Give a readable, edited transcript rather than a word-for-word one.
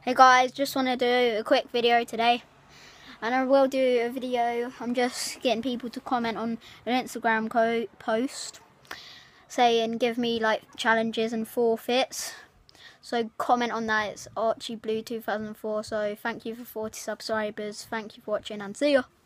Hey guys, just want to do a quick video today, and I will do a video. I'm just getting people to comment on an Instagram post saying give me like challenges and forfeits. So comment on that. It's Archie Blue 2004. So thank you for 40 subscribers. Thank you for watching and see ya.